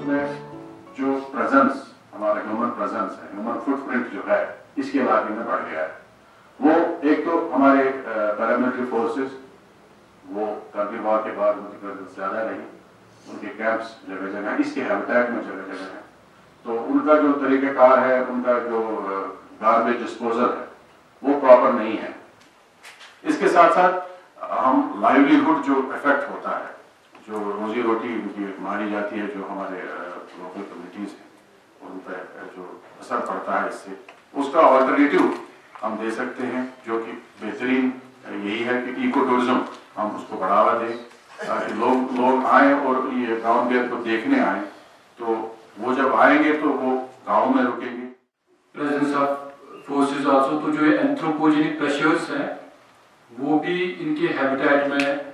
उसमें जो प्रेजेंस, हमारा ह्यूमन प्रेजेंस है, ह्यूमन फुटप्रिंट जो है इसके इलाके में बढ़ गया है। वो एक तो हमारे पैरामिलिट्री फोर्सेस, वो कारगिल वॉर के बाद उनकी प्रेजेंस ज्यादा रही, उनके कैंप्स जगह जगह, इसके हैबिटेट में जगह जगह है, तो उनका जो तरीक़ेकार है, उनका जो गार्बेज डिस्पोजल है वो प्रॉपर नहीं है। इसके साथ साथ हम लाइवलीहुड जो इफेक्ट होता है, जो रोजी रोटी उनकी मारी जाती है, जो हमारे लोकल कम्युनिटीज हैं उन पर जो असर पड़ता है, इससे उसका ऑल्टरनेटिव हम दे सकते हैं, जो कि बेहतरीन यही है कि इको टूरिज्म हम उसको बढ़ावा दें, ताकि लोग आए और ये ब्राउन बेयर को देखने आए, तो वो जब आएंगे तो वो गाँव में रुकेंगे। प्रेजेंस ऑफ फोर्सेस आल्सो, तो जो एंथ्रोपोजेनिक प्रेशर्स हैं वो भी इनके हैबिटेट में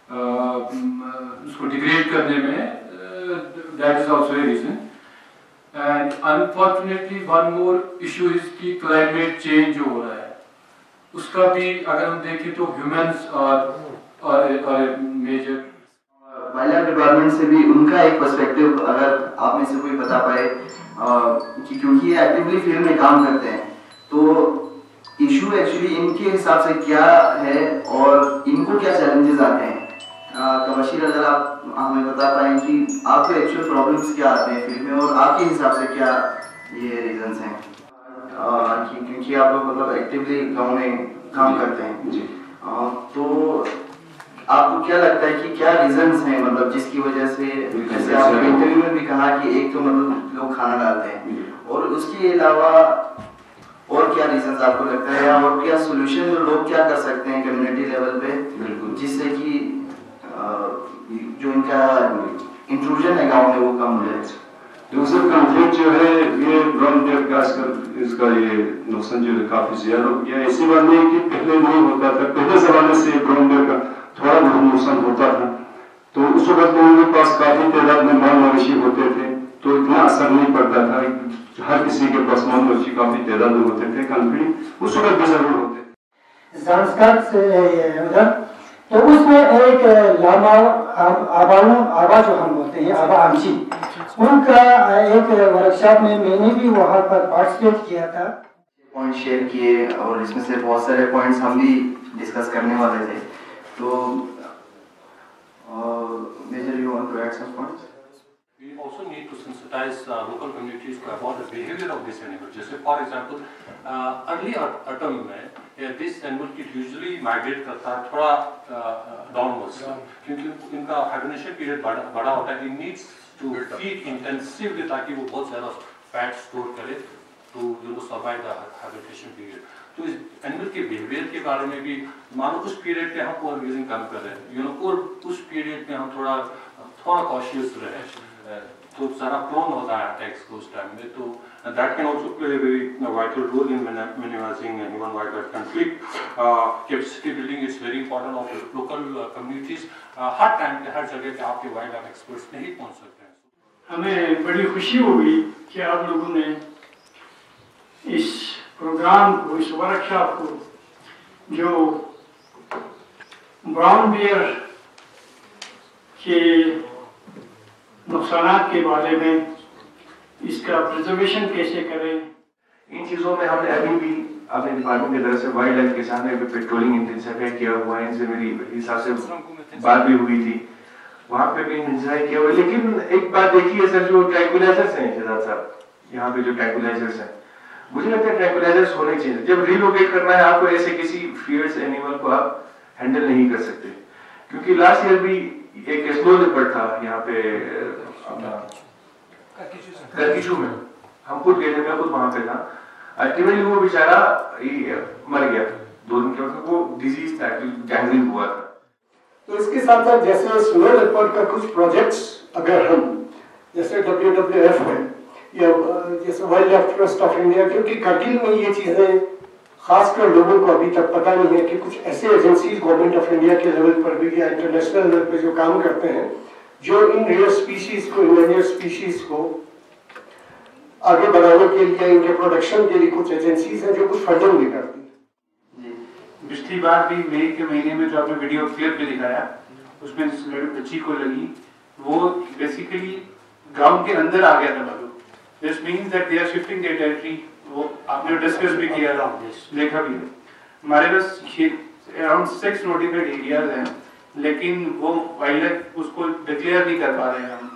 उसको डिग्रेड करने में, that is also a reason. And unfortunately one more issue is कि क्लाइमेट चेंज जो हो रहा है उसका भी अगर हम देखें तो ह्यूमंस और मेजर। वाइल्ड लाइफ डिपार्टमेंट से भी उनका एक पर्सपेक्टिव अगर आप में से कोई बता पाए, कि क्योंकि ये एक्टिवली फील्ड में काम करते हैं, तो इशू एक्चुअली इनके हिसाब से क्या है और इनको क्या चैलेंजेस आते हैं। कबशीर, अगर आप हमें बता पाएं कि आपको एक्चुअल प्रॉब्लम्स क्या आते हैं फील्ड में और आपके हिसाब से क्या ये रीजंस हैं, क्योंकि आप लोग मतलब एक्टिवली गाँव में काम करते हैं जी, तो आपको क्या लगता है कि क्या रीजंस हैं, मतलब जिसकी वजह से, जैसे आपने इंटरव्यू में भी कहा कि एक तो मतलब लोग खाना डालते हैं, और उसके अलावा और क्या रीजंस आपको लगता है, या और क्या सोल्यूशन जो लोग क्या कर सकते हैं कम्युनिटी लेवल पे, जिससे कि जो इनका इंट्रूजन है गांव में वो कम हो जाए। दूसरा कॉन्फ्लिक्ट जो है ये ब्राउन बेयर का आजकल इसका ये नुकसान जो है काफी ज्यादा हो गया। ऐसी बात नहीं कि पहले नहीं होता था, पहले जमाने से ब्राउन बेयर का थोड़ा बहुत नुकसान होता था, तो उस वक्त में उनके पास काफी तादाद में माल मवेशी होते थे, तो इतना असर नहीं पड़ता था। हर किसी के पास माल मवेशी काफी तादाद में होते थे, कॉन्फ्लिक्ट उस वक्त भी जरूर होते। संस्कृत से तो उसमें एक लामा आबा जो हम बोलते हैं, आबा आमची, उनका एक वर्कशॉप में मैंने भी वहाँ पर पार्टिसिपेट किया था। पॉइंट शेयर किए और इसमें से बहुत सारे पॉइंट्स हम भी डिस्कस करने वाले थे, तो major you want to add some points? We also need to sensitize local communities about the behavior of this animal. जैसे for example, early autumn में this animal kid usually migrate करता है थोड़ा downwards, क्योंकि इनका hibernation period बड़ा होता है. It needs to feed intensively ताकि वो बहुत ज़्यादा fat store करे to survive the hibernation period. तो इस एनिमल के बिहेवियर के बारे में भी, मानो उस पीरियड पे हम ओवर यूजिंग कम कर रहे हैं, और उस पीरियड में हम थोड़ा कॉशियस रहे, तो सारा प्रोन होता है अटैक्स को उस टाइम में, तो that can also play a very vital role in minimising human wildlife conflict. Capacity building is very important of local communities. हर टाइम पे हर जगह पे आपके वाइल्ड लाइफ एक्सपर्ट्स नहीं पहुंच सकते हैं। हमें बड़ी खुशी हुई कि आप लोगों ने इस प्रोग्राम को, इस वर्कशॉप को, जो ब्राउन बेयर के नुकसानात के बारे में, इसका प्रिजर्वेशन कैसे करें, इन चीज़ों में हमने अभी भी अपने डिपार्टमेंट की तरफ से वाइल्ड लाइफ के सामने पेट्रोलिंग इंटेंसिफाई किया हुआ है। इनसे मेरी हिसाब से बात भी हुई थी, वहाँ पे भी इंटेंसिफाई किया हुआ है। लेकिन एक बात देखिए सर, जो ट्रैंक्विलाइजर्स हैं शिजात साहब, यहाँ पे जो ट्रैंक्विलाइजर्स हैं, मुझे लगता है ट्रैंक्विलाइजर्स होने चाहिए। जब रिलोकेट करना है आपको, ऐसे किसी फियर्स एनिमल को आप हैंडल नहीं कर सकते, क्योंकि लास्ट ईयर भी एक स्नो लेपर्ड था यहाँ पे करकिशु में, हम खुद गए थे, मैं खुद वहां पे था। अल्टीमेटली वो बेचारा मर गया 2 दिन के बाद, वो डिजीज था, गैंग्रीन हुआ था। तो इसके साथ साथ जैसे स्नो लेपर्ड का कुछ प्रोजेक्ट्स अगर हम, जैसे WWF है या जैसे wildlife trust of India, क्योंकि करगिल में ये चीजें खासकर लोगों को अभी तक पता नहीं है कि कुछ ऐसे एजेंसीज गवर्नमेंट ऑफ इंडिया के लेवल पर भी या इंटरनेशनल लेवल पर जो काम करते हैं, जो इन रेयर स्पीशीज को, इंडेंजर्ड स्पीशीज को आगे बढ़ाने के लिए, इनके प्रोडक्शन के लिए कुछ एजेंसीज हैं जो कुछ फंडिंग भी करती है। पिछली बार भी मई के महीने में जो आपने वीडियो क्लिप पे दिखाया, उसमें बच्ची को लगी, वो बेसिकली ग्राउंड के अंदर आ गया था बालू। This means that they are shifting their territory. वो आपने डिस्कस भी किया, देखा भी है। हमारे पास अराउंड 6 नोटिफाइड एरियाज हैं, लेकिन वो वाइल्ड लाइफ उसको डिक्लेयर नहीं कर पा रहे हैं।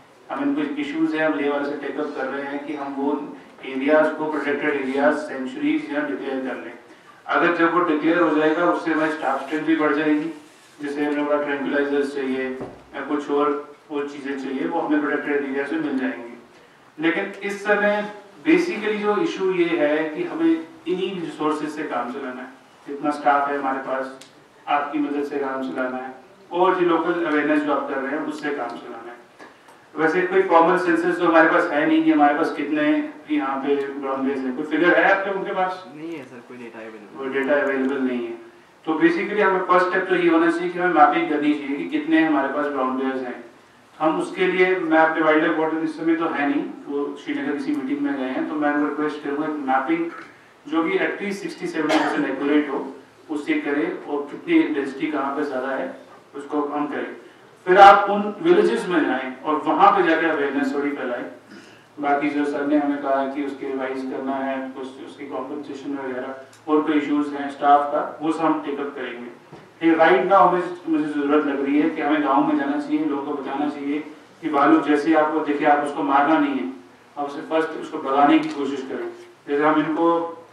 हम कुछ इश्यूज हैं, हम ले वाले से टेकअप कर रहे हैं कि हम वो एरियाज को प्रोटेक्टेड एरियाज सेंचुरीज या डिक्लेयर कर लें। अगर जब वो डिक्लेयर हो जाएगा उससे हमारी स्टाफ स्ट्रेंथ भी बढ़ जाएगी, जैसे हमें बड़ा ट्रैंक्विलाइजर्स चाहिए या कुछ और वो चीज़ें चाहिए, वो हमें प्रोटेक्टेड एरिया से मिल जाएंगी। लेकिन इस समय बेसिकली जो इशू ये है कि हमें इन्हीं रिसोर्सेज से काम चलाना है। जितना स्टाफ है हमारे पास, आपकी मदद से काम चलाना है, और जो लोकल अवेयरनेस जो आप कर रहे हैं उससे काम चलाना है। वैसे कोई फॉर्मल सेंसस तो हमारे पास है नहीं कि हमारे पास कितने यहाँ पे ब्राउन बेयर्स है। कोई फिगर है आपके उनके पास? नहीं है सर, कोई डेटा अवेलेबल नहीं है। तो बेसिकली हमें फर्स्ट स्टेप तो ये होना चाहिए कि हमें मैपिंग करनी चाहिए कि कितने हमारे पास ब्राउन बेयर्स हैं। हम उसके लिए, मैं अपने वाइल्ड लाइफ वार्डन इस समय तो है नहीं, वो श्रीनगर किसी मीटिंग में गए हैं, तो मैं रिक्वेस्ट करूँगा मैपिंग जो कि एटलीस्ट 60-70% एक्यूरेट हो उससे करें, और कितनी डेंसिटी कहाँ पे ज़्यादा है उसको हम करें। फिर आप उन विलेजेस में जाएं और वहाँ पे जाकर अवेयरनेस थोड़ी फैलाएं। बाकी जो सर ने हमें कहा कि उसके रिवाइज करना है, उसकी कॉम्पनसेशन वगैरह और कोई इश्यूज हैं स्टाफ का, वो सब हम टेकअप करेंगे। राइट नाउ मुझे ज़रूरत लग रही है कि हमें गाँव में जाना चाहिए, लोगों को बताना चाहिए कि भालू जैसे आपको देखे आप उसको मारना नहीं है, आप उसे फर्स्ट उसको भगाने की कोशिश करें। जैसे हम इनको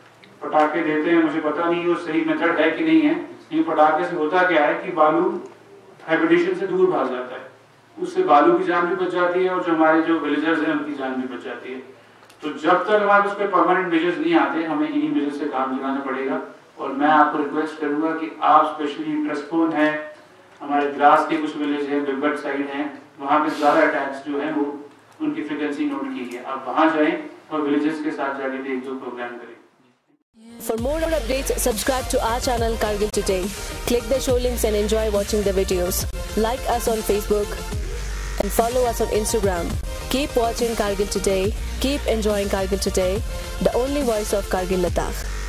पटाखे देते हैं, मुझे पता नहीं वो सही मेथड है कि नहीं है, लेकिन पटाखे से होता क्या है कि भालू हैबिटेशन से दूर भाग जाता है, उससे भालू की जान भी बच जाती है और जो हमारे जो विलेजर्स हैं उनकी जान भी बच जाती है। तो जब तक हमारे पास कोई परमानेंट मेजर्स नहीं आते, हमें इन्हीं मेजर्स से काम चलाना पड़ेगा। और मैं आपको रिक्वेस्ट करूंगा कि आप स्पेशली ट्रस्टोन है, हमारे ग्रास के कुछ विलेज हैं, बिगबट साइड हैं, वहाँ पे ज़्यादा अटैक्स जो है वो उनकी फ्रिक्वेंसी नोट कीजिए। आप वहाँ जाएं और विलेजेस के साथ जाके एक दो प्रोग्राम करें। For more updates, subscribe to our channel Kargil Today. Click the show links and enjoy watching the videos. Like us on Facebook and follow us on Instagram. Keep watching Kargil Today. Keep enjoying Kargil Today, the only voice of Kargil Ladakh.